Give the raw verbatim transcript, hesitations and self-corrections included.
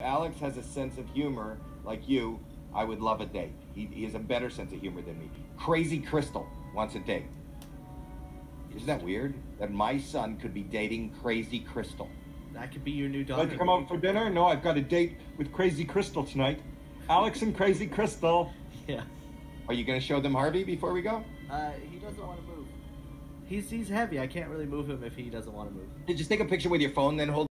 Alex has a sense of humor like you, I would love a date. He, he has a better sense of humor than me. Crazy Crystal wants a date. Isn't that weird? That my son could be dating Crazy Crystal. That could be your new I'd daughter. like to come out for dinner? No, I've got a date with Crazy Crystal tonight. Alex and Crazy Crystal. Yeah. Are you going to show them Harvey before we go? Uh, he doesn't want to move. He's he's heavy. I can't really move him if he doesn't want to move. Just take a picture with your phone, then hold